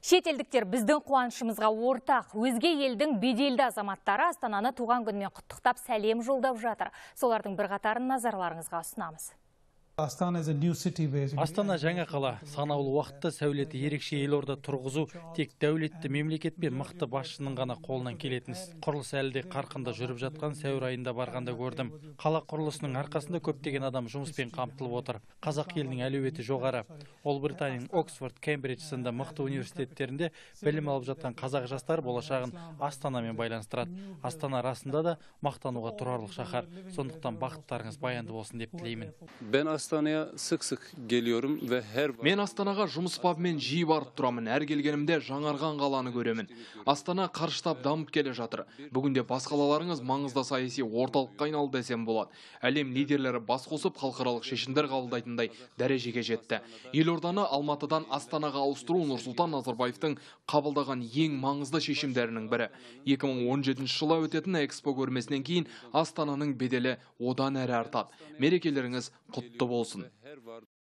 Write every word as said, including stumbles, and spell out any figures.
Шетелдіктер біздің қуанышымызға ортақ. Өзге елдің беделді азаматтары Астананы туған күнімен құттықтап сәлем жолдап жатыр. Солардың бір қатарын назарларыңызға ұсынамыз. Астана жаңа қала. Санаулы уақытта сәулеті ерекше елорда тұрғызу тек дәулетті мемлекет пен мықты басшының ғана қолынан келетін іс. Құрылыс әлі де қарқында жүріп жатқан сәуір айында барғанда көрдім. Қала құрылысының арқасында көптеген адам жұмыспен қамтылып отыр. Қазақ елінің әлеуеті жоғары. Ұлыбританияның Оксфорд, Кембридж сынды мықты университеттерінде білім алып жатқан қазақ жастар болашағын Астанамен байланыстырады. Астана расында да мақтануға тұрарлық шаһар. Сондықтан бақыттарыңыз баянды болсын деп тілеймін. Ben Astana'ya sık-sık geliyorum ve her Мен Астанаға жұмыс бабымен жиі барып тұрамын. Әр келгенімде жаңарған қаланы көремін. Астана қарыштап дамып келе жатыр. Бүгінде бас қалаларыңыз маңызды саяси орталыққа айналды десем болады. Әлем лидерлері бас қосып халықаралық шешімдер қабылдайтындай дәрежеге жетті. Елорданы Алматыдан Астанаға ауыстыру Нұрсұлтан Назарбаевтың қабылдаған ең маңызды шешімдерінің бірі. екі мың он жетінші жылы өтетін Экспо көрмесінен кейін Астананың беделі одан әрі артады. Мерекелеріңіз құтты болсын.